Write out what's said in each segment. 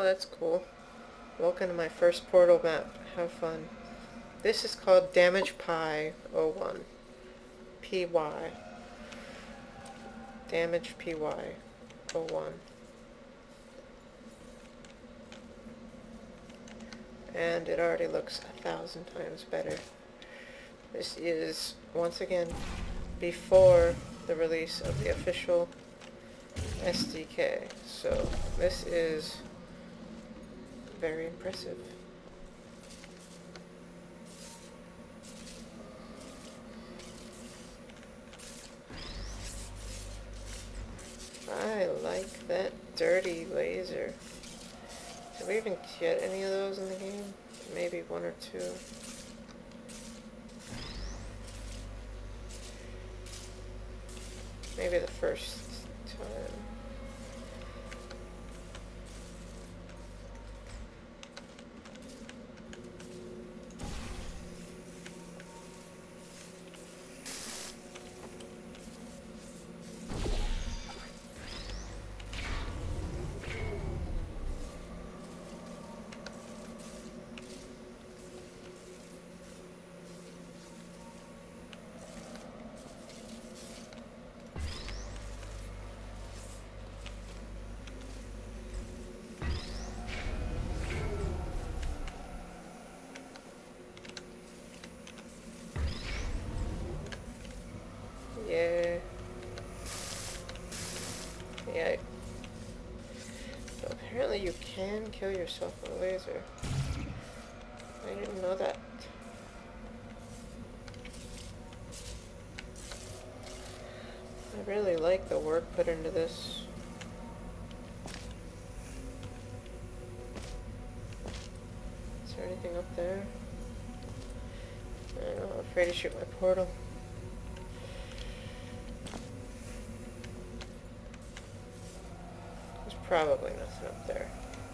that's cool. Welcome to my first Portal map. Have fun. This is called Damage Pi 01. PY. Damage PY 01. And it already looks 1,000 times better. This is, once again, before the release of the official SDK. So, this is very impressive. I like that dirty laser. Did we even get any of those in the game? Maybe one or two. Maybe the first time. Yeah. Yeah. So apparently you can kill yourself with a laser. I didn't know that. I really like the work put into this. Is there anything up there? I don't know, I'm afraid to shoot my portal. Probably nothing up there.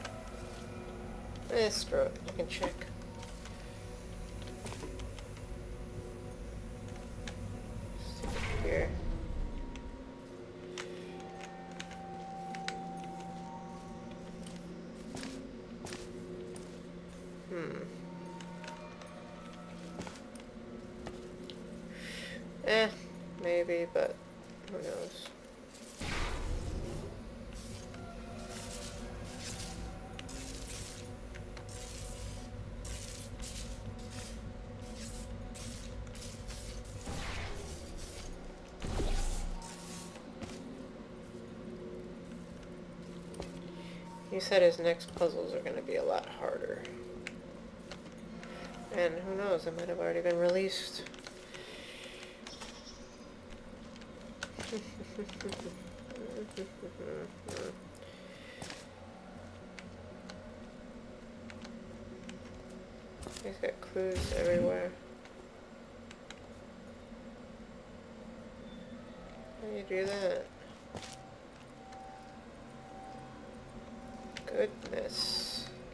Screw it. I can check. Stick it here. Maybe, but who knows. He said his next puzzles are going to be a lot harder. And who knows, it might have already been released. He's got clues everywhere. How do you do that? Goodness.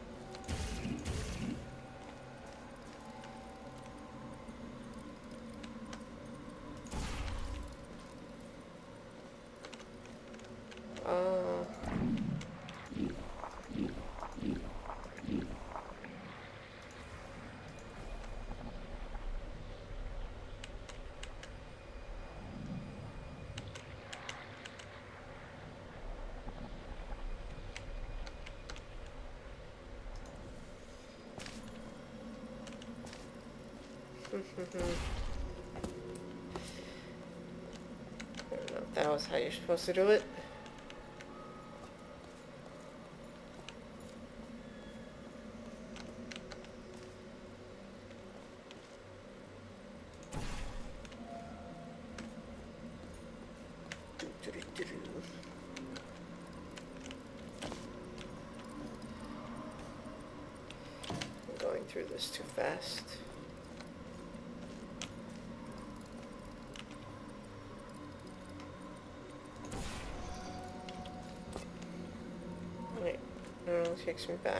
Oh. I don't know if that was how you're supposed to do it. I'm going through this too fast. Wait, no, it takes me back.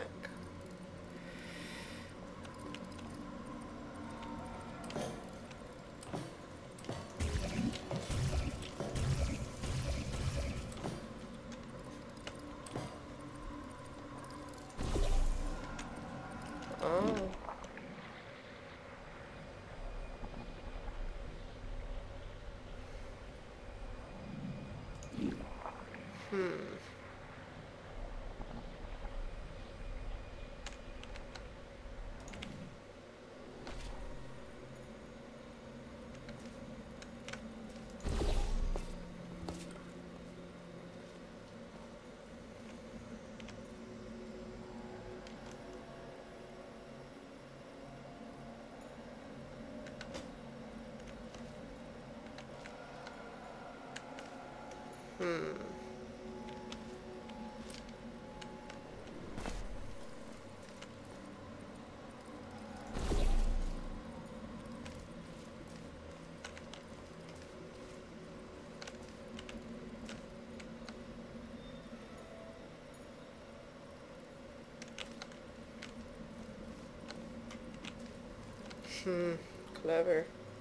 Clever.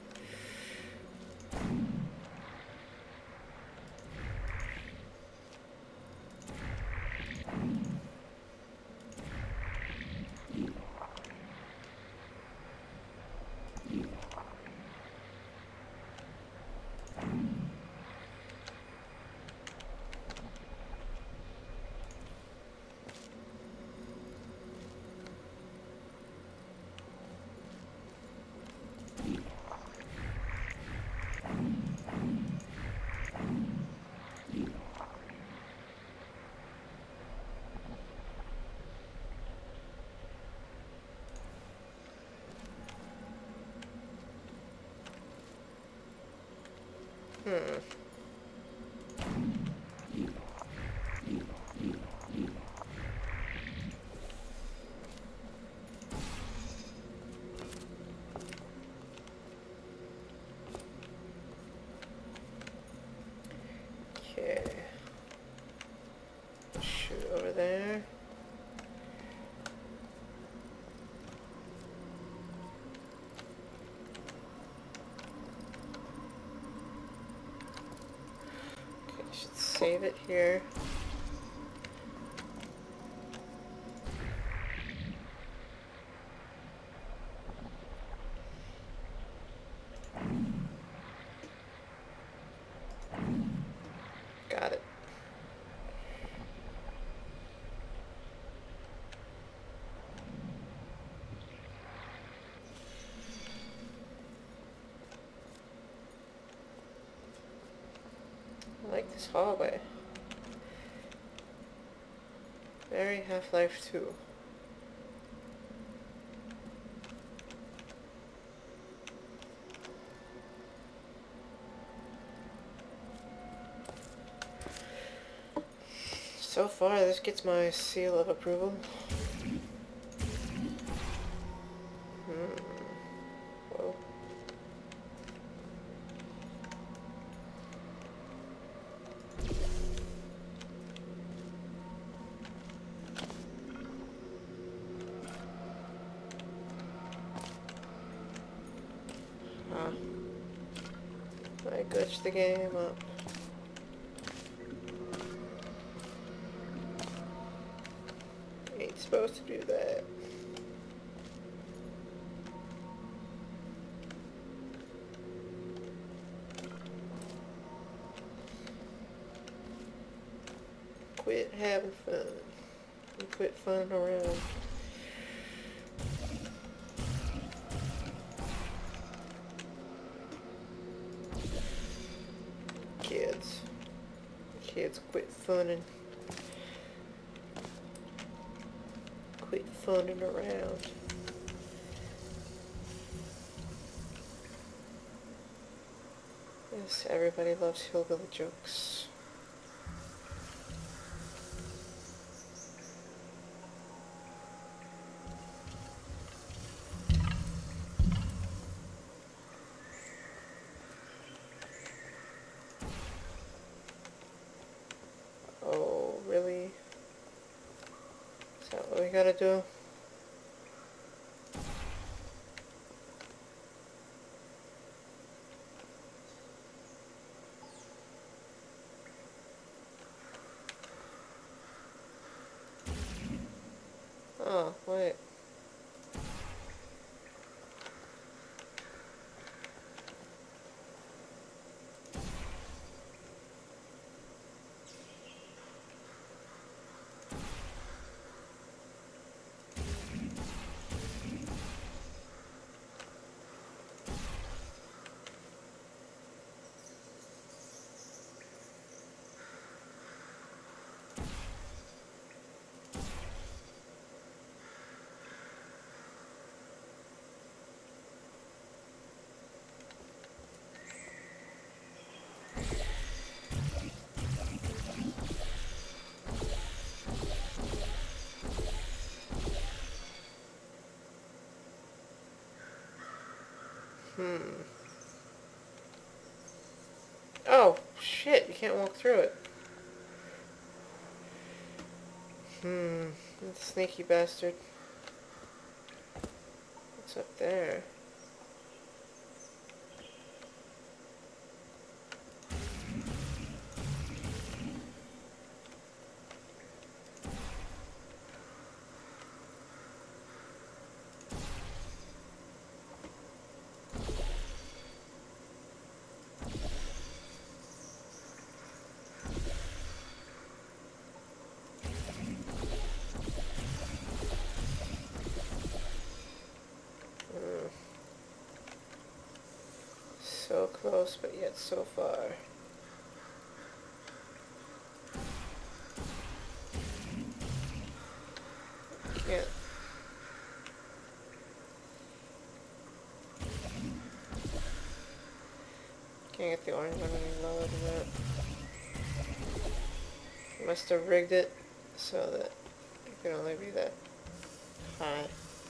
Okay. Shoot over there. Okay, I should save it here. Got it. I like this hallway. Very Half-Life 2. So far, this gets my seal of approval. Whoa. I glitched the game up. Ain't supposed to do that. Quit having fun. And quit funning around. Kids, quit funning. Quit funning around. Yes, everybody loves hillbilly jokes. Oh, really? Is that what we gotta do? Oh, wait. Oh, shit, you can't walk through it. That sneaky bastard. What's up there? close, but yet so far. Yeah. Can't get the orange one any lower than that. Must have rigged it so that it could only be that high.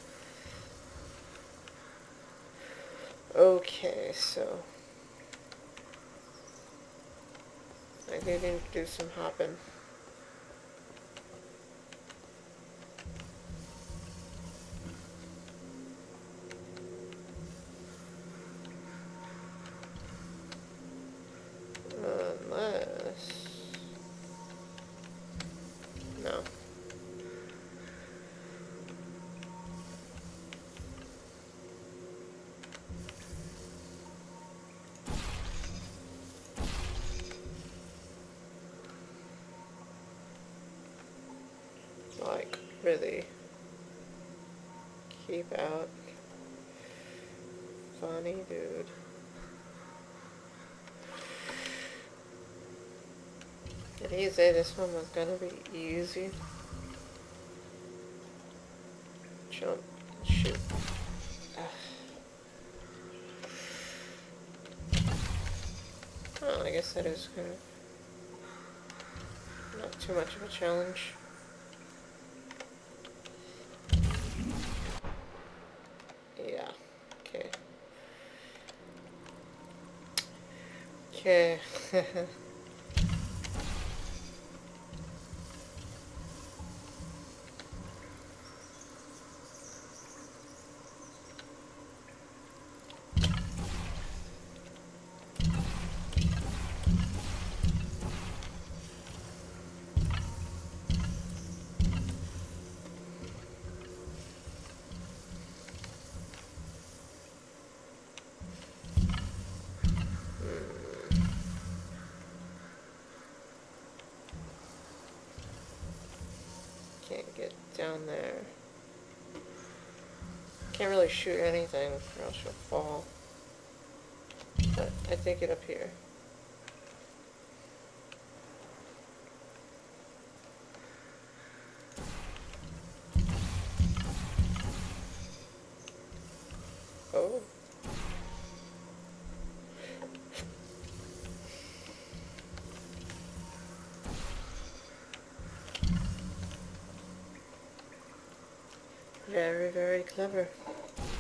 Okay, so I need to do some hopping. Unless... no. Like, really keep out. Funny dude. Did he say this one was gonna be easy? Jump. Shoot. Oh, I guess that is kind of not too much of a challenge. Yeah. Okay. Okay. Can't get down there. Can't really shoot anything or else you'll fall. But I take it up here. Oh. Very, very clever.